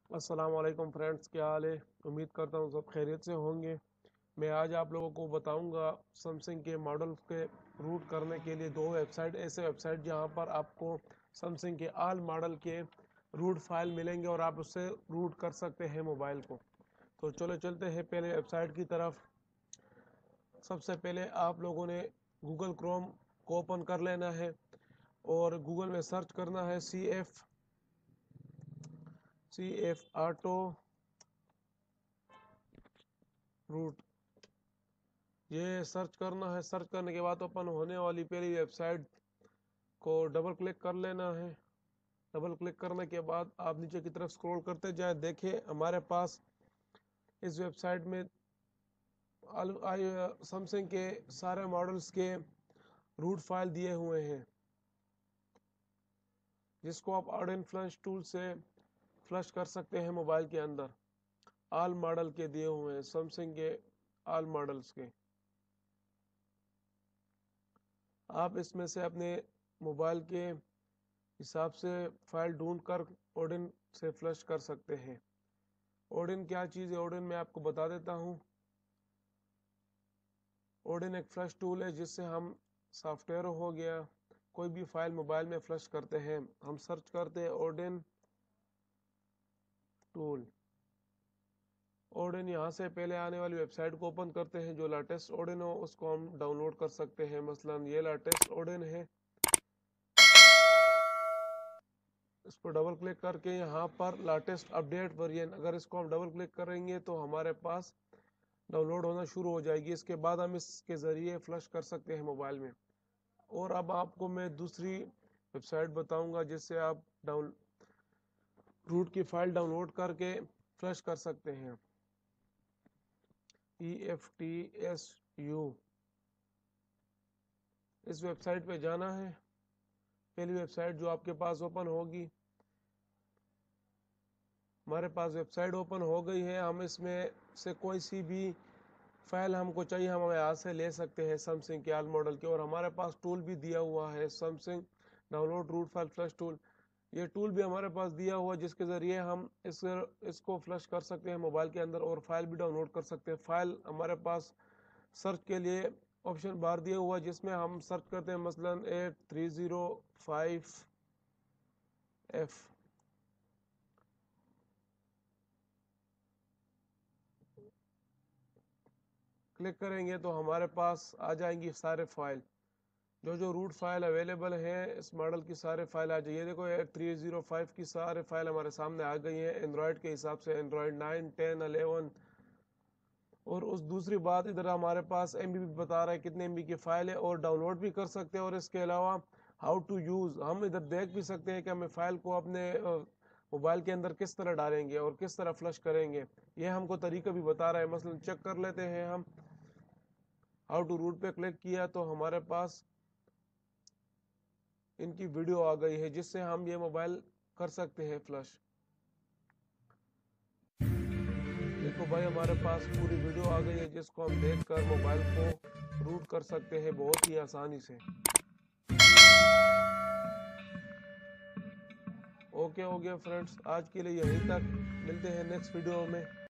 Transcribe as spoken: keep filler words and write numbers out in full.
अस्सलाम वालेकुम फ्रेंड्स, क्या हाल है। उम्मीद करता हूँ सब खैरियत से होंगे। मैं आज आप लोगों को बताऊंगा सैमसंग के मॉडल के रूट करने के लिए दो वेबसाइट, ऐसे वेबसाइट जहां पर आपको सैमसंग के आल मॉडल के रूट फाइल मिलेंगे और आप उससे रूट कर सकते हैं मोबाइल को। तो चलो चलते हैं पहले वेबसाइट की तरफ। सबसे पहले आप लोगों ने गूगल क्रोम को ओपन कर लेना है और गूगल में सर्च करना है C F C F auto root. ये सर्च करना है। सर्च करने के बाद ओपन होने वाली पहली वेबसाइट को डबल क्लिक कर लेना है। डबल क्लिक करने के बाद आप नीचे की तरफ स्क्रॉल करते जाए। देखिए हमारे पास इस वेबसाइट में सैमसंग के सारे मॉडल्स के रूट फाइल दिए हुए हैं, जिसको आप ऑड एंड फ्लश टूल से फ्लश कर सकते हैं मोबाइल के अंदर। आल मॉडल के दिए हुए हैं, सैमसंग के आल मॉडल्स के। आप इसमें से अपने मोबाइल के हिसाब से फाइल ढूंढ कर ओडिन से फ्लश कर सकते हैं। ओडिन क्या चीज़ है, ओडिन मैं आपको बता देता हूँ। ओडिन एक फ्लश टूल है जिससे हम सॉफ्टवेयर हो गया कोई भी फाइल मोबाइल में फ्लश करते हैं। हम सर्च करते हैं ओडिन टूल। ओडिन यहाँ से पहले आने वाली वेबसाइट को ओपन करते हैं। जो लेटेस्ट ओडिन हो उसको हम डाउनलोड कर सकते हैं। मसलन ये लेटेस्ट ओडिन है। इस पर डबल क्लिक करके यहाँ पर लेटेस्ट अपडेट वर्जन, अगर इसको हम डबल क्लिक करेंगे तो हमारे पास डाउनलोड होना शुरू हो जाएगी। इसके बाद हम इसके ज़रिए फ्लश कर सकते हैं मोबाइल में। और अब आपको मैं दूसरी वेबसाइट बताऊंगा जिससे आप डाउन रूट की फाइल डाउनलोड करके फ्लश कर सकते हैं। E F T S U, इस वेबसाइट पे जाना है। पहली वेबसाइट जो आपके पास ओपन होगी, हमारे पास वेबसाइट ओपन हो गई है। हम इसमें से कोई सी भी फाइल हमको चाहिए हम यहाँ से ले सकते हैं सैमसंग के आल मॉडल के। और हमारे पास टूल भी दिया हुआ है, Samsung download root file flash tool. ये टूल भी हमारे पास दिया हुआ है जिसके ज़रिए हम इस इसको फ्लश कर सकते हैं मोबाइल के अंदर और फाइल भी डाउनलोड कर सकते हैं। फाइल हमारे पास सर्च के लिए ऑप्शन बार दिया हुआ है जिसमें हम सर्च करते हैं मसलन eight three zero five F. Click करेंगे तो हमारे पास आ जाएंगी सारे फाइल, जो जो रूट फाइल अवेलेबल है इस मॉडल की सारे फाइल आ जाइए। देखो एट थ्री ज़ीरो फाइव की सारे फाइल हमारे सामने आ गई हैं एंड्रॉयड के हिसाब से, एंड्रॉयड नाइन टेन अलेवन। और उस दूसरी बात, इधर हमारे पास एम बी बता रहा है कितने एम बी की फाइल है और डाउनलोड भी कर सकते हैं। और इसके अलावा हाउ टू यूज़, हम इधर देख भी सकते हैं कि हमें फ़ाइल को अपने मोबाइल के अंदर किस तरह डालेंगे और किस तरह फ्लश करेंगे। ये हमको तरीका भी बता रहा है। मसलन चेक कर लेते हैं हम। हाउ टू रूट पे क्लिक किया तो हमारे पास इनकी वीडियो आ गई है जिससे हम ये मोबाइल कर सकते हैं फ्लश। देखो भाई हमारे पास पूरी वीडियो आ गई है जिसको हम देखकर मोबाइल को रूट कर सकते हैं बहुत ही आसानी से। ओके हो गया फ्रेंड्स, आज के लिए यहीं तक। मिलते हैं नेक्स्ट वीडियो में।